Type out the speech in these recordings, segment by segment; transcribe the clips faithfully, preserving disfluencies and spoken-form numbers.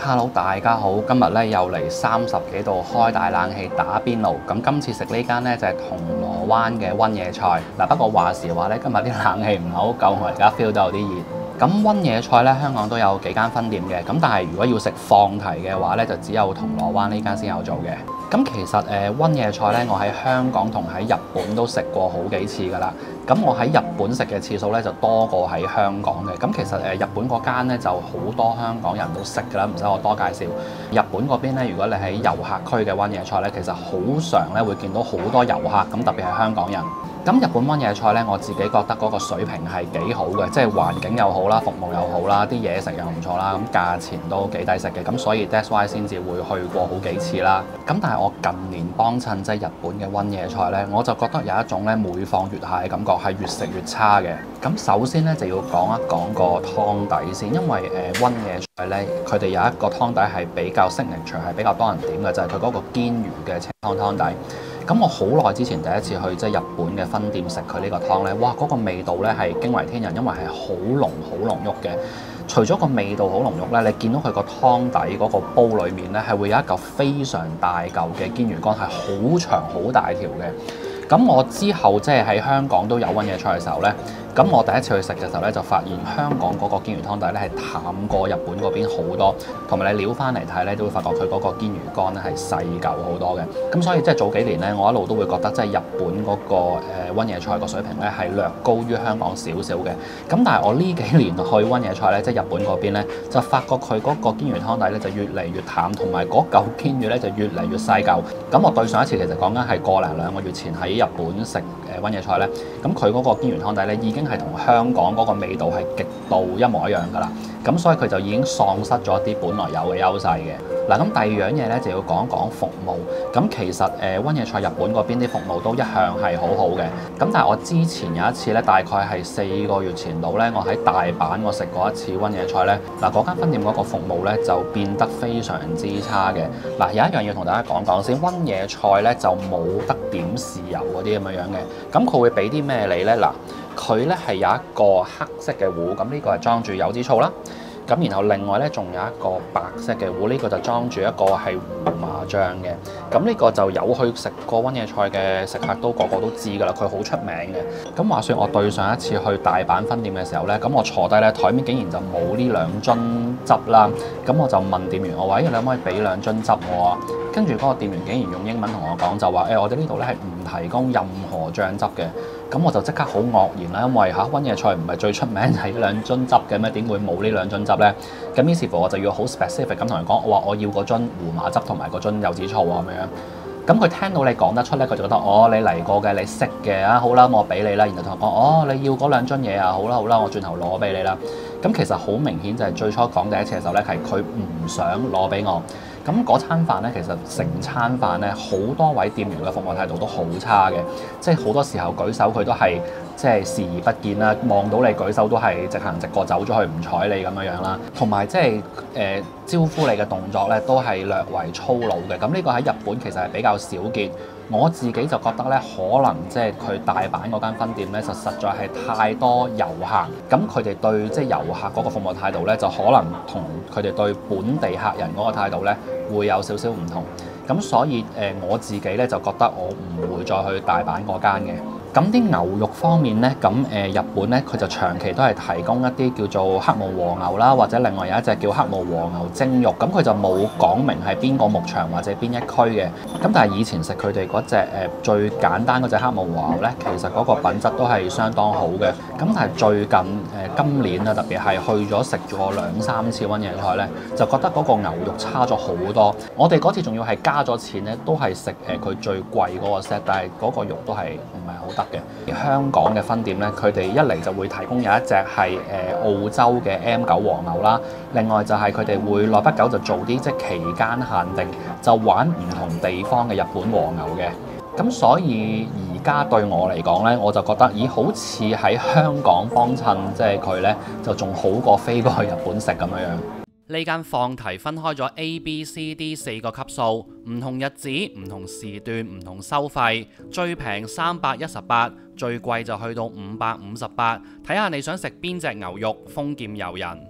Hello，大家好，今日咧又嚟三十幾度開大冷氣打邊爐。咁今次食呢間呢，就係銅鑼灣嘅溫野菜。嗱，不過話時話咧，今日啲冷氣唔係好夠，我而家 feel 到有啲熱。咁溫野菜咧，香港都有幾間分店嘅。咁但係如果要食放題嘅話咧，就只有銅鑼灣呢間先有做嘅。咁其實誒溫野菜咧，我喺香港同喺日本都食過好幾次㗎啦。咁我喺日本食嘅次數咧就多過喺香港嘅。咁其實誒日本嗰間咧就好多香港人都識㗎啦，唔使我多介紹。日本嗰邊咧，如果你喺遊客區嘅溫野菜咧，其實好常咧會見到好多遊客，咁特別係香港人。咁日本溫野菜咧，我自己覺得嗰個水平係幾好嘅，即係環境又好啦，服務又好啦，啲嘢食又唔錯啦，咁價錢都幾抵食嘅，咁所以 that's why 先至會去過好幾次啦。咁但係我近年幫襯即係日本嘅溫野菜咧，我就覺得有一種咧每況愈下嘅感覺，係越食越差嘅。咁首先咧就要講一講個湯底先，因為誒溫野菜咧，佢哋有一個湯底係比較signature，係比較多人點嘅，就係佢嗰個堅魚嘅清湯湯底。咁我好耐之前第一次去即係日本嘅分店食佢呢個湯呢，哇！嗰個味道呢係驚為天人，因為係好濃好濃郁嘅。除咗個味道好濃郁呢，你見到佢個湯底嗰個煲裡面呢，係會有一嚿非常大嚿嘅堅魚乾，係好長好大條嘅。咁我之後即係喺香港都有溫野菜嘅時候呢，咁我第一次去食嘅時候呢，就發現香港嗰個堅魚湯底呢係淡過日本嗰邊好多，同埋你撩翻嚟睇呢，都會發覺佢嗰個堅魚乾呢係細嚿好多嘅。咁所以即係早幾年呢，我一路都會覺得即係日本嗰個誒溫野菜個水平呢係略高於香港少少嘅。咁但係我呢幾年去溫野菜呢，即係日本嗰邊呢，就發覺佢嗰個堅魚湯底呢就越嚟越淡，同埋嗰嚿堅魚呢就越嚟越細嚿。咁我對上一次其實講緊係個零兩個月前喺日本食誒溫野菜呢，咁佢嗰個堅魚湯底呢已經係同香港嗰個味道係極度一模一樣㗎啦。咁所以佢就已經喪失咗啲本來有嘅優勢嘅。嗱，咁第二樣嘢咧就要講一講服務。咁其實誒溫野菜日本嗰邊啲服務都一向係好好嘅。咁但係我之前有一次咧，大概係四個月前度咧，我喺大阪我食過一次溫野菜咧。嗱，嗰間分店嗰個服務咧就變得非常之差嘅。嗱，有一樣要同大家講講先，溫野菜咧就冇得點豉油嗰啲咁樣樣嘅。咁佢會俾啲咩你咧？嗱，佢咧係有一個黑色嘅壺，咁呢個係裝住柚子醋啦。咁然後另外咧仲有一個白色嘅壺，呢個就裝住一個係胡麻醬嘅。咁呢個就有去食過溫野菜嘅食客都個個都知㗎啦，佢好出名嘅。咁話說我對上一次去大阪分店嘅時候咧，咁我坐低咧，台面竟然就冇呢兩樽汁啦。咁我就問店員我話：咦，你可唔可以俾兩樽汁我啊？跟住嗰個店員竟然用英文同我講就話：誒、欸，我哋呢度咧係唔提供任何醬汁嘅。咁我就即刻好愕然啦，因為嚇溫野菜唔係最出名係兩樽汁嘅咩？點會冇呢兩樽汁呢？咁於是乎我就要好 specific 咁同佢講，我話我要嗰樽胡麻汁同埋嗰樽柚子醋啊咁樣。咁佢聽到你講得出呢，佢就覺得哦，你嚟過嘅，你識嘅啊，好啦，我俾你啦。然後同我講，哦，你要嗰兩樽嘢啊，好啦好啦，我轉頭攞俾你啦。咁其實好明顯就係最初講第一次嘅時候呢，係佢唔想攞俾我。咁嗰餐飯咧，其實成餐飯咧，好多位店員嘅服務態度都好差嘅，即係好多時候舉手佢都係即係視而不見啦，望到你舉手都係直行直過走咗去唔睬你咁樣樣啦，同埋即係誒、呃、招呼你嘅動作咧都係略為粗魯嘅。咁呢個喺日本其實係比較少見。我自己就覺得咧，可能即係佢大阪嗰間分店咧，就實在係太多遊客，咁佢哋對即係遊客嗰個服務態度咧，就可能同佢哋對本地客人嗰個態度咧，會有少少唔同。咁所以誒、呃，我自己咧就覺得我唔會再去大阪嗰間嘅。咁啲牛肉方面呢，咁誒、呃、日本呢，佢就長期都係提供一啲叫做黑毛和牛啦，或者另外有一隻叫黑毛和牛蒸肉，咁佢就冇講明係邊個牧場或者邊一區嘅。咁但係以前食佢哋嗰隻誒最簡單嗰隻黑毛和牛呢，其實嗰個品質都係相當好嘅。咁但係最近誒、呃、今年啊，特別係去咗食咗兩三次溫野菜呢，就覺得嗰個牛肉差咗好多。我哋嗰次仲要係加咗錢呢，都係食誒佢最貴嗰個 set，但係嗰個肉都係唔係好得。而香港嘅分店咧，佢哋一嚟就會提供有一隻係誒澳洲嘅 M 九和牛啦，另外就係佢哋會耐不久就做啲即係期間限定，就玩唔同地方嘅日本和牛嘅。咁所以而家對我嚟講咧，我就覺得咦，好似喺香港幫襯即係佢咧，就仲好過飛過去日本食咁樣樣。 呢間放題分開咗 A、B、C、D 四個級數，唔同日子、唔同時段、唔同收費，最平三百一十八，最貴就去到五百五十八，睇下你想食邊隻牛肉，豐儉由人。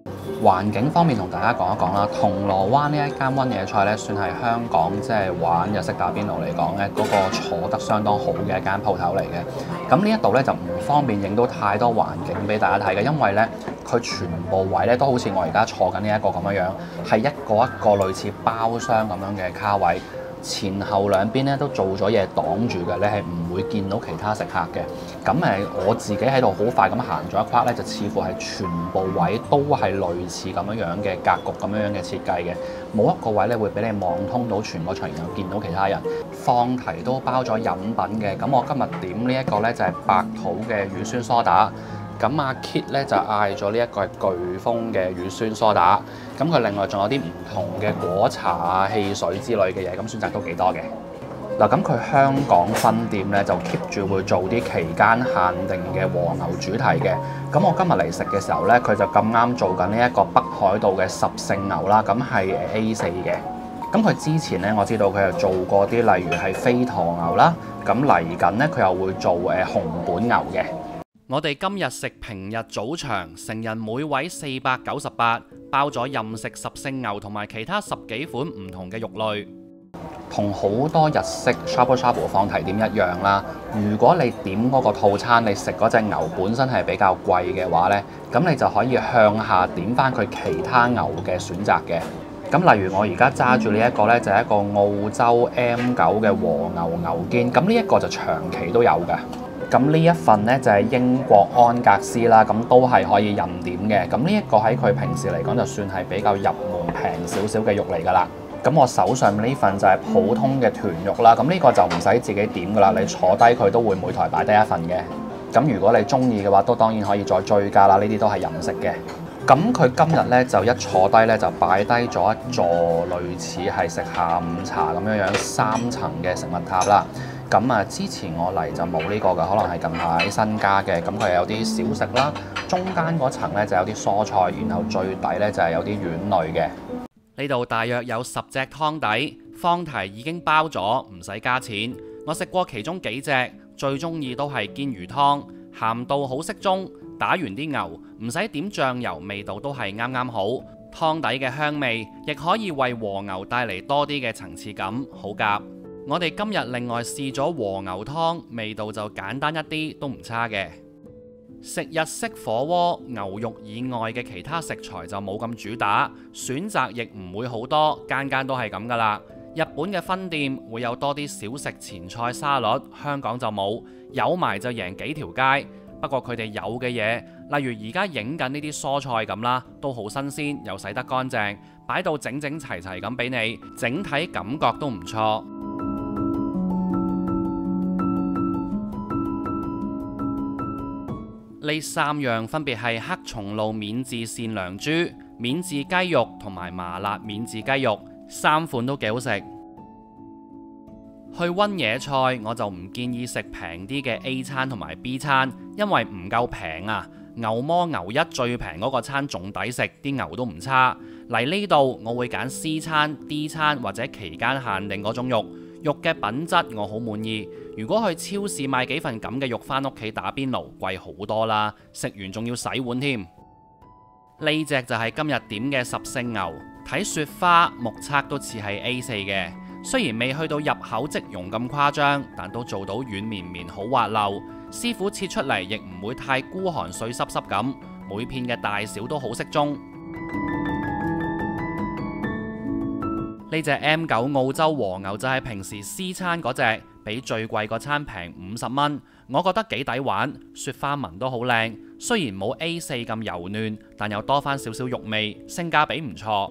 環境方面同大家講一講啦，銅鑼灣呢一間溫野菜咧，算係香港即係玩日式打邊爐嚟講咧，嗰個坐得相當好嘅一間鋪頭嚟嘅。咁呢一度咧就唔方便影到太多環境俾大家睇嘅，因為咧佢全部位咧都好似我而家坐緊呢一個咁樣樣，係一個一個類似包廂咁樣嘅卡位。前後兩邊咧都做咗嘢擋住嘅，你係唔會見到其他食客嘅。咁誒，我自己喺度好快咁行咗一圈咧，就似乎係全部位都係類似咁樣樣嘅格局咁樣樣嘅設計嘅，冇一個位咧會俾你望通到全個場，然後見到其他人。放題都包咗飲品嘅，咁我今日點呢一個咧就係白土嘅乳酸梳打。咁阿 Kit 咧就嗌咗呢一個係颶風嘅乳酸梳打，咁佢另外仲有啲唔同嘅果茶啊、汽水之類嘅嘢，咁選擇都幾多嘅。嗱，咁佢香港分店咧就 keep 住會做啲期間限定嘅和牛主題嘅。咁我今日嚟食嘅時候咧，佢就咁啱做緊呢一個北海道嘅十勝牛啦，咁係 A 四嘅。咁佢之前咧，我知道佢又做過啲例如係飛驒牛啦，咁嚟緊咧佢又會做誒熊本牛嘅。 我哋今日食平日早場，成人每位四百九十八，包咗任食十勝牛同埋其他十幾款唔同嘅肉類。 同好多日式 shabu shabu 放題店一樣啦。如果你點嗰個套餐，你食嗰隻牛本身係比較貴嘅話呢，咁你就可以向下點翻佢其他牛嘅選擇嘅。咁例如我而家揸住呢一個呢，就係一個澳洲 M 九嘅和牛牛肩，咁呢一個就長期都有㗎。咁呢一份呢，就係英國安格斯啦，咁都係可以任點嘅。咁呢一個喺佢平時嚟講就算係比較入門平少少嘅肉嚟㗎啦。咁我手上呢份就係普通嘅豚肉啦。咁呢個就唔使自己點㗎啦，你坐低佢都會每台擺低一份嘅。咁如果你中意嘅話，都當然可以再追加啦。呢啲都係任食嘅。咁佢今日呢，就一坐低呢，就擺低咗一座類似係食下午茶咁樣樣三層嘅食物塔啦。咁啊，之前我嚟就冇呢個嘅，可能係近排新加嘅。咁佢有啲小食啦，中間嗰層咧就有啲蔬菜，然後最底咧就係有啲丸類嘅。 呢度大約有十隻湯底，放題已經包咗，唔使加錢。我食過其中幾隻，最中意都係堅魚湯，鹹度好適中，打完啲牛唔使點醬油，味道都係啱啱好。湯底嘅香味亦可以為和牛帶嚟多啲嘅層次感，好夾。我哋今日另外試咗和牛湯，味道就簡單一啲，都唔差嘅。食日式火鍋，牛肉以外嘅其他食材就冇咁主打，選擇亦唔會好多，間間都係咁噶啦。日本嘅分店會有多啲小食前菜沙律，香港就冇，有埋就贏幾條街。不過佢哋有嘅嘢，例如而家影緊呢啲蔬菜咁啦，都好新鮮又洗得乾淨，擺到整整齊齊咁俾你，整體感覺都唔錯。呢三樣分別係黑松露免治善良豬、免治雞肉同埋麻辣免治雞肉，三款都幾好食。去溫野菜我就唔建議食平啲嘅 A 餐同埋 B 餐，因為唔夠平啊。牛魔牛一最平嗰個餐仲抵食，啲牛都唔差。嚟呢度我會揀 C 餐、D 餐或者期間限定嗰種肉。肉嘅品質我好滿意。如果去超市買幾份咁嘅肉返屋企打邊爐，貴好多啦，食完仲要洗碗添。呢隻就係今日點嘅十勝牛，睇雪花目測都似係 A 四嘅，雖然未去到入口即溶咁誇張，但都做到軟綿綿好滑溜。師傅切出嚟亦唔會太孤寒碎濕濕咁，每片嘅大小都好適中。呢隻 M 九澳洲和牛就係平時 C 餐嗰隻，比最貴個餐平五十蚊，我覺得幾抵玩。雪花紋都好靚，雖然冇 A 四咁柔嫩，但又多翻少少肉味，性價比唔錯。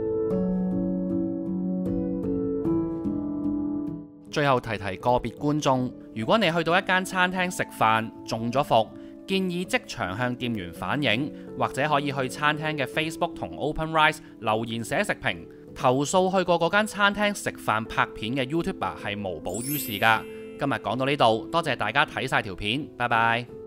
最後提提個別觀眾，如果你去到一間餐廳食飯中咗伏，建議即場向店員反映，或者可以去餐廳嘅 Facebook 同 OpenRice 留言寫食評。投訴去過嗰間餐廳食飯拍片嘅 YouTuber 係無補於事㗎。今日講到呢度，多謝大家睇晒條片，拜拜。